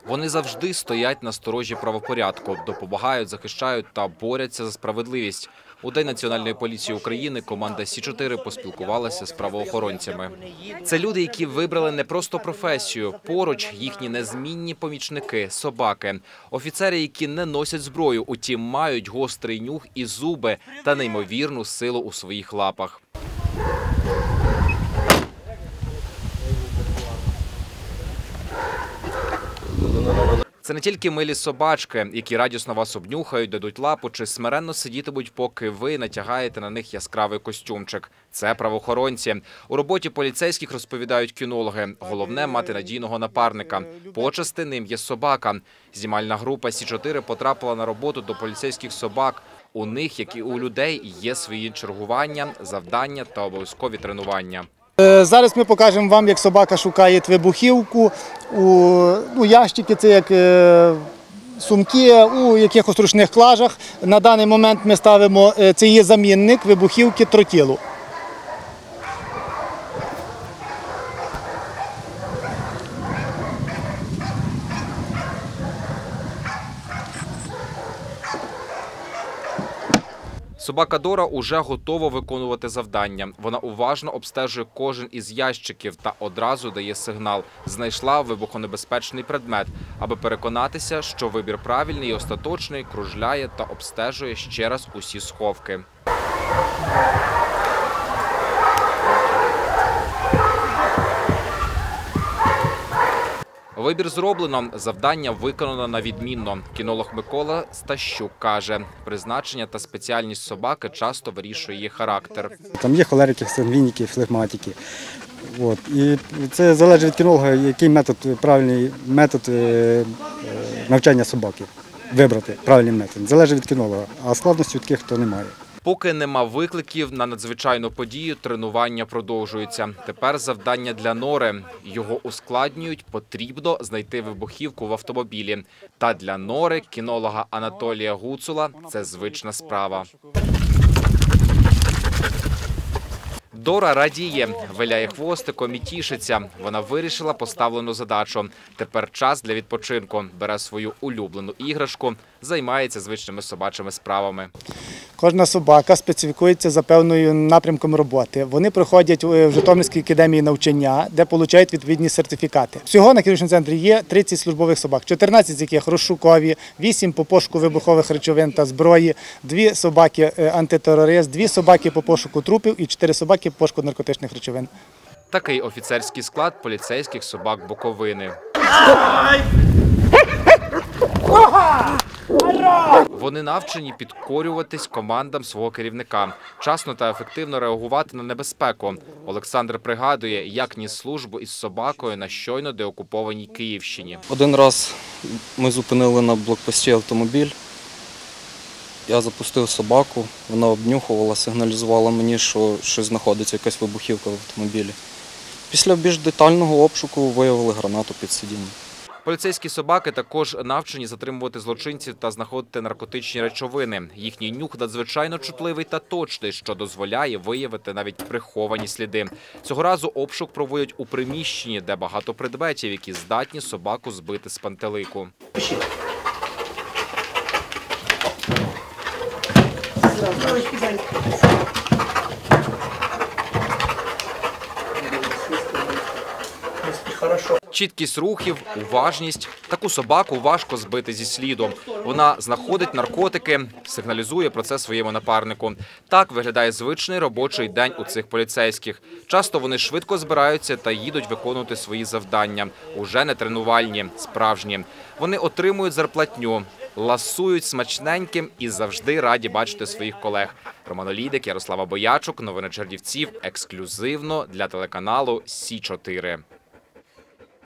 Вони завжди стоять на сторожі правопорядку, допомагають, захищають та борються за справедливість. У День Національної поліції України команда Сі-4 поспілкувалася з правоохоронцями. Це люди, які вибрали не просто професію. Поруч їхні незмінні помічники – собаки. Офіцери, які не носять зброю, утім мають гострий нюх і зуби та неймовірну силу у своїх лапах. Це не тільки милі собачки, які радісно вас обнюхають, дадуть лапу чи смиренно сидітимуть, поки ви натягаєте на них яскравий костюмчик. Це правоохоронці. У роботі поліцейських, розповідають кінологи, головне – мати надійного напарника. Почасти ним є собака. Знімальна група Сі-4 потрапила на роботу до поліцейських собак. У них, як і у людей, є свої чергування, завдання та обов'язкові тренування. Зараз ми покажемо вам, як собака шукає вибухівку у ящики, це як сумки, у якихось ручних клажах. На даний момент ми ставимо, це є замінник вибухівки тротилу. Собака Дора уже готова виконувати завдання. Вона уважно обстежує кожен із ящиків та одразу дає сигнал. Знайшла вибухонебезпечний предмет. Аби переконатися, що вибір правильний і остаточний, кружляє та обстежує ще раз усі сховки. Вибір зроблено, завдання виконано на відмінно. Кінолог Микола Стащук каже, призначення та спеціальність собаки часто вирішує її характер. Там є холерики, сангвініки, флегматики. І це залежить від кінолога, який правильний метод навчання собаки. Вибрати правильний метод. Залежить від кінолога, а складності таких то немає. Поки нема викликів на надзвичайну подію, тренування продовжуються. Тепер завдання для Нори. Його ускладнюють, потрібно знайти вибухівку в автомобілі. Та для Нори, кінолога Анатолія Гуцула, це звична справа. Дора радіє, виляє хвостиком і тішиться. Вона вирішила поставлену задачу. Тепер час для відпочинку. Бере свою улюблену іграшку, займається звичними собачими справами. Кожна собака специфікується за певною напрямком роботи. Вони проходять в Житомирській академії навчання, де отримують відповідні сертифікати. Всього на хірургічному центрі є 30 службових собак, 14 з яких розшукові, 8 по пошуку вибухових речовин та зброї, 2 собаки антитерорист, 2 собаки по пошуку трупів і 4 собаки по пошуку наркотичних речовин. Такий офіцерський склад поліцейських собак Буковини. Вони навчені підкорюватись командам свого керівника, вчасно та ефективно реагувати на небезпеку. Олександр пригадує, як ніс службу із собакою на щойно деокупованій Київщині. Один раз ми зупинили на блокпості автомобіль. Я запустив собаку, вона обнюхувала, сигналізувала мені, що щось знаходиться, якась вибухівка в автомобілі. Після більш детального обшуку виявили гранату під сидінням. Поліцейські собаки також навчені затримувати злочинців та знаходити наркотичні речовини. Їхній нюх надзвичайно чутливий та точний, що дозволяє виявити навіть приховані сліди. Цього разу обшук проводять у приміщенні, де багато предметів, які здатні собаку збити з пантелику. Чіткість рухів, уважність. Таку собаку важко збити зі сліду. Вона знаходить наркотики, сигналізує про це своєму напарнику. Так виглядає звичний робочий день у цих поліцейських. Часто вони швидко збираються та їдуть виконувати свої завдання. Уже не тренувальні, справжні. Вони отримують зарплатню, ласують смачненьким і завжди раді бачити своїх колег. Роман Олійник, Ярослава Боячук, новини Чернівців, ексклюзивно для телеканалу Сі-4.